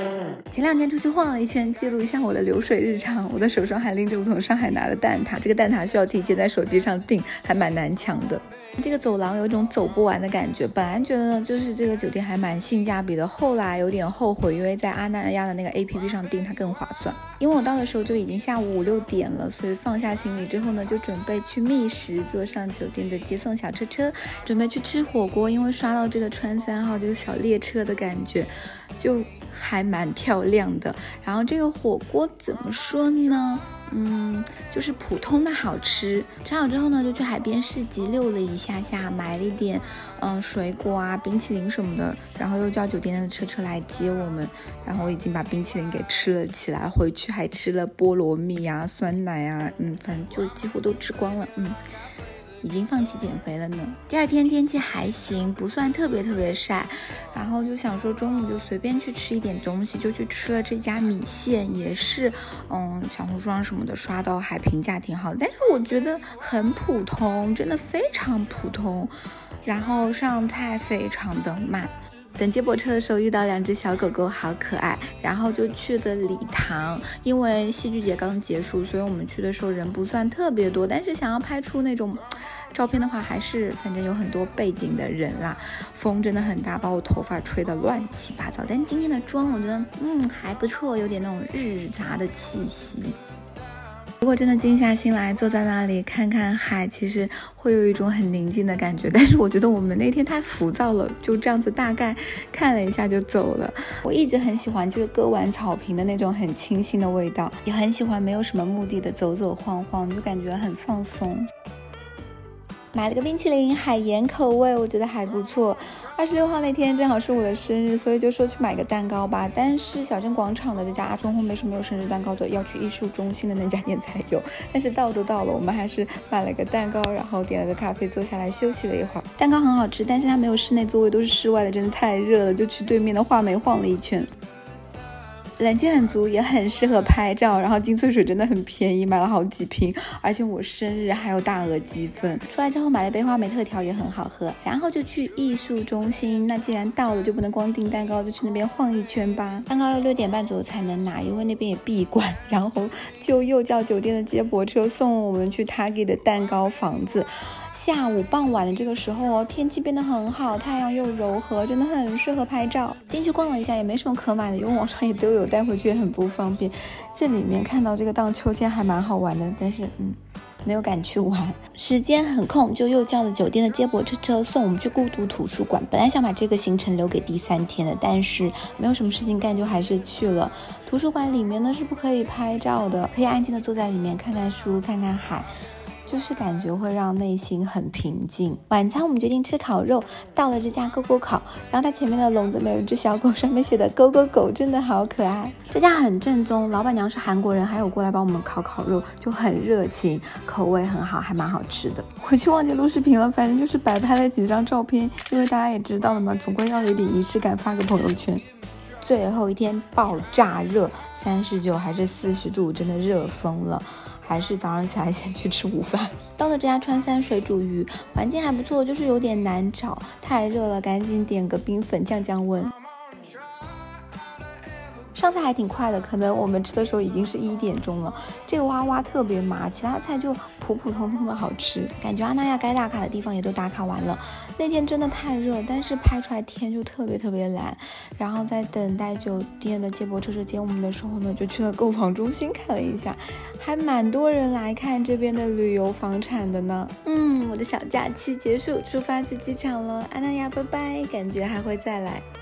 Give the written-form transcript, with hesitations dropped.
前2天出去晃了一圈，记录一下我的流水日常。我的手上还拎着我从上海拿的蛋挞，这个蛋挞需要提前在手机上订，还蛮难抢的。这个走廊有一种走不完的感觉，本来觉得就是这个酒店还蛮性价比的，后来有点后悔，因为在阿那亚的那个 APP 上订它更划算。因为我到的时候就已经下午5、6点了，所以放下行李之后呢，就准备去觅食，坐上酒店的接送小车，准备去吃火锅。因为刷到这个川3号这个小列车的感觉，就还蛮漂亮的。然后这个火锅怎么说呢？就是普通的好吃。吃好之后呢，就去海边市集溜了一下，买了一点水果啊、冰淇淋什么的，然后又叫酒店的车来接我们。然后我已经把冰淇淋给吃了起来，回去还吃了菠萝蜜啊、酸奶啊，反正就几乎都吃光了。已经放弃减肥了呢。第2天天气还行，不算特别晒，然后就想说中午就随便去吃一点东西，就去吃了这家米线，也是小红书上什么的刷到还评价挺好的，但是我觉得很普通，真的非常普通，然后上菜非常的慢。等接驳车的时候遇到2只小狗狗，好可爱，然后就去的礼堂。因为戏剧节刚结束，所以我们去的时候人不算特别多，但是想要拍出那种照片的话，还是反正有很多背景的人啦。风真的很大，把我头发吹得乱七八糟，但今天的妆我觉得还不错，有点那种日杂的气息。如果真的静下心来坐在那里看看海，其实会有一种很宁静的感觉，但是我觉得我们那天太浮躁了，就这样子大概看了一下就走了。我一直很喜欢就是割完草坪的那种很清新的味道，也很喜欢没有什么目的的走走晃晃，就感觉很放松。买了个冰淇淋，海盐口味，我觉得还不错。26号那天正好是我的生日，所以就说去买个蛋糕吧。但是小镇广场的这家阿村后面是没有生日蛋糕的，要去艺术中心的那家店才有。但是到了，我们还是买了个蛋糕，然后点了个咖啡，坐下来休息了一会儿。蛋糕很好吃，但是它没有室内座位，都是室外的，真的太热了，就去对面的画眉晃了一圈。冷气很足，也很适合拍照，然后金萃水真的很便宜，买了好几瓶，而且我生日还有大额积分。出来之后买了杯花莓特调，也很好喝，然后就去艺术中心。那既然到了，就不能光订蛋糕，就去那边晃一圈吧。蛋糕要6点半左右才能拿，因为那边也闭馆，然后就又叫酒店的接驳车送我们去 Target 的蛋糕房子。下午傍晚的这个时候天气变得很好，太阳又柔和，真的很适合拍照。进去逛了一下，也没什么可买的，因为网上也都有，带回去也很不方便。这里面看到这个荡秋千还蛮好玩的，但是没有敢去玩。时间很空，就又叫了酒店的接驳车送我们去孤独图书馆。本来想把这个行程留给第3天的，但是没有什么事情干，就还是去了。图书馆里面呢是不可以拍照的，可以安静的坐在里面看看书，看看海，就是感觉会让内心很平静。晚餐我们决定吃烤肉，到了这家勾勾烤，然后它前面的笼子里面有一只小狗，上面写的勾勾狗，真的好可爱。这家很正宗，老板娘是韩国人，还有过来帮我们烤肉，就很热情，口味很好，还蛮好吃的。回去忘记录视频了，反正就是摆拍了几张照片，因为大家也知道了嘛，总归要有点仪式感，发个朋友圈。最后一天爆炸热，39还是40度，真的热疯了。还是早上起来先去吃午饭。到了这家川3水煮鱼，环境还不错，就是有点难找，太热了，赶紧点个冰粉降温。上菜还挺快的，可能我们吃的时候已经是1点钟了。这个蛙蛙特别麻，其他菜就普普通通的好吃。感觉阿那亚该打卡的地方也都打卡完了。那天真的太热，但是拍出来天就特别蓝。然后在等待酒店的接驳车接我们的时候呢，就去了购房中心看了一下，还蛮多人来看这边的旅游房产的呢。我的小假期结束，出发去机场了。阿那亚拜拜，感觉还会再来。